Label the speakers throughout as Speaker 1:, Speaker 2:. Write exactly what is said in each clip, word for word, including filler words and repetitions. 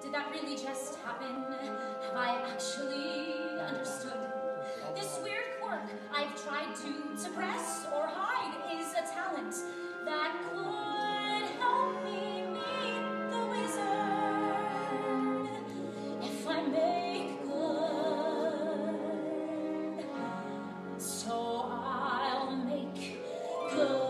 Speaker 1: Did that really just happen? Have I actually understood? This weird quirk I've tried to suppress or hide is a talent that could help me meet the wizard if I make good. So I'll make good.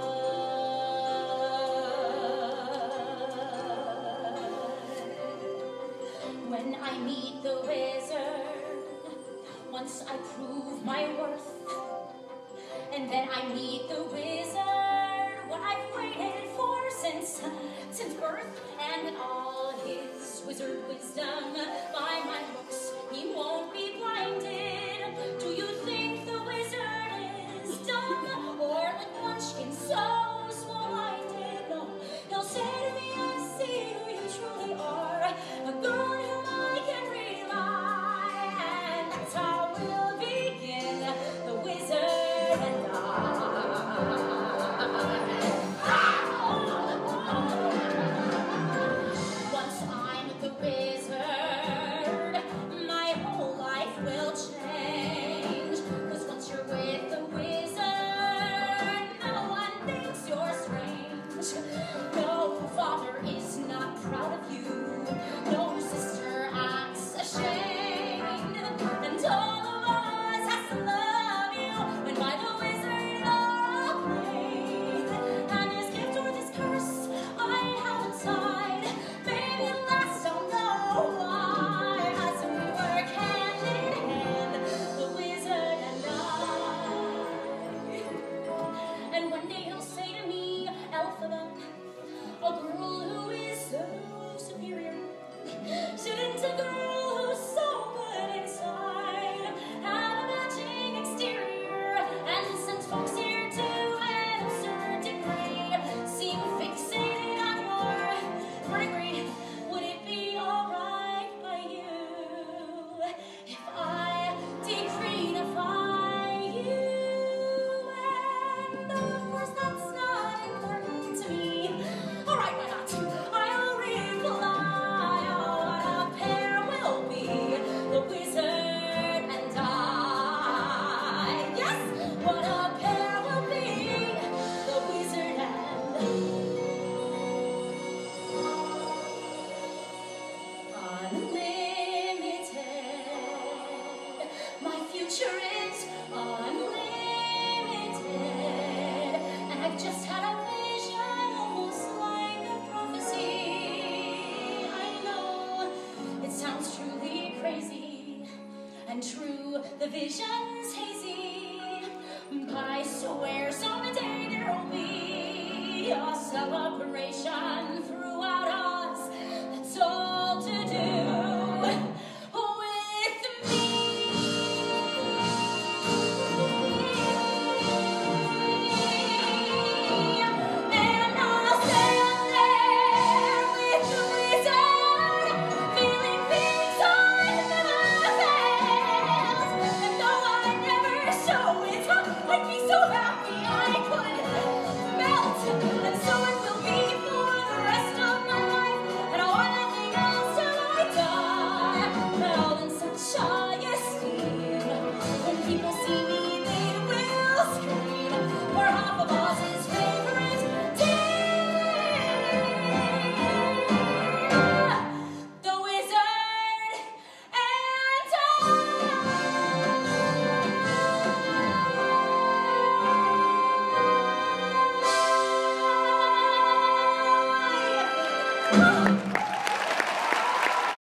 Speaker 1: When I meet the wizard, once I prove my worth, and then I meet the wizard, what I've waited for since, since birth, and all his wizard wisdom. By my looks, he won't be blinded. Do you think the wizard is dumb, or like Munchkin so small-minded? No, he'll say to me, I see who you truly are, a girl whom I can rely, and that's how we'll begin, the wizard and I. Once I'm the wizard, my whole life will change, 'cause once you're with the wizard, no one thinks you're strange. No father is not proud of you, no sister acts ashamed, and all of us has to love you when by the wizard you're acclaimed. And his gift or this curse I have inside, maybe last don't know why, as we work hand in hand, the wizard and I. And one day he'll say to me, Elphaba, a girl who is so superior, shouldn't a girl who's so good inside have a matching exterior? And since folks here to an absurd degree seem fixated on your verdigris, would it be alright by you if I decreenify you? And though of course that's not important to me, alright, why not? I'll reply, oh, what a pair we'll be, the wizard and I. Yes, what a pair we'll be, the wizard and I. Unlimited, my future is unlimited, and I've just had a vision, almost like a prophecy. I know it sounds truly crazy, and true, the vision's hazy, but I swear someday there'll be a celebration.